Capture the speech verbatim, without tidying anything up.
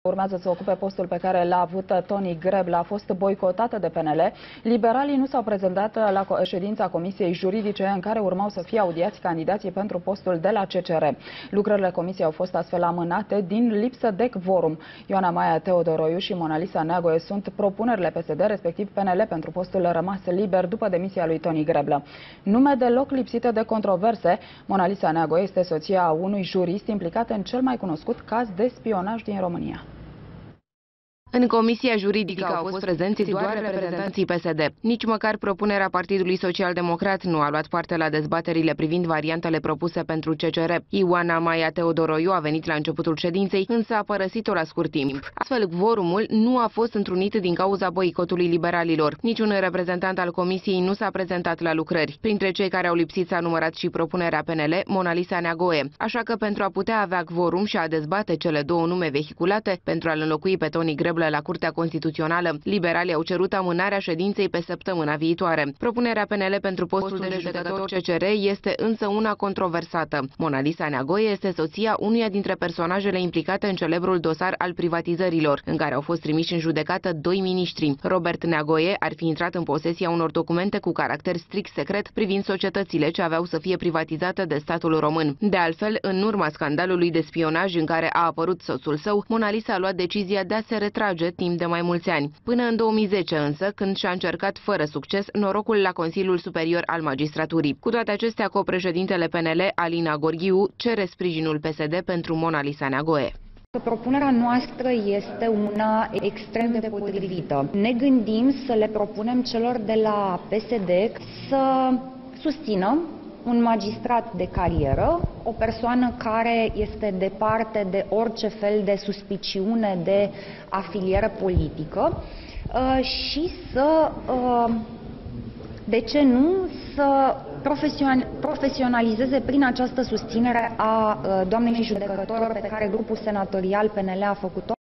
Urmează să ocupe postul pe care l-a avut Tony Greblă. A fost boicotată de P N L. Liberalii nu s-au prezentat la ședința Comisiei Juridice în care urmau să fie audiați candidații pentru postul de la C C R. Lucrările comisiei au fost astfel amânate din lipsă de quorum. Ioana Maia Teodoroiu și Monalisa Neagoe sunt propunerile P S D, respectiv P N L, pentru postul rămas liber după demisia lui Tony Greblă. Nume deloc lipsite de controverse, Monalisa Neagoe este soția unui jurist implicat în cel mai cunoscut caz de spionaj din România. În comisia juridică au fost prezenți doar reprezentanții P S D. Nici măcar propunerea Partidului Social-Democrat nu a luat parte la dezbaterile privind variantele propuse pentru C C R. Ioana Maia Teodoroiu a venit la începutul ședinței, însă a părăsit-o la scurt timp. Astfel, quorumul nu a fost întrunit din cauza boicotului liberalilor. Niciun reprezentant al comisiei nu s-a prezentat la lucrări. Printre cei care au lipsit s-a numărat și propunerea P N L, Monalisa Neagoe. Așa că, pentru a putea avea quorum și a dezbate cele două nume vehiculate, pentru a-l înlocui pe Tony Greblă la Curtea Constituțională, liberalii au cerut amânarea ședinței pe săptămâna viitoare. Propunerea P N L pentru postul de judecător C C R este însă una controversată. Monalisa Neagoe este soția unuia dintre personajele implicate în celebrul dosar al privatizărilor, în care au fost trimiși în judecată doi miniștri. Robert Neagoe ar fi intrat în posesia unor documente cu caracter strict secret privind societățile ce aveau să fie privatizate de statul român. De altfel, în urma scandalului de spionaj în care a apărut soțul său, Monalisa a luat decizia de a se retrage timp de mai mulți ani. Până în două mii zece însă, când și-a încercat fără succes norocul la Consiliul Superior al Magistraturii. Cu toate acestea, copreședintele P N L, Alina Gorghiu, cere sprijinul P S D pentru Monalisa Neagoe. Propunerea noastră este una extrem de potrivită. Ne gândim să le propunem celor de la P S D să susțină un magistrat de carieră, o persoană care este departe de orice fel de suspiciune de afiliere politică și să, de ce nu, să profesionalizeze prin această susținere a doamnei judecător pe care grupul senatorial P N L a făcut-o.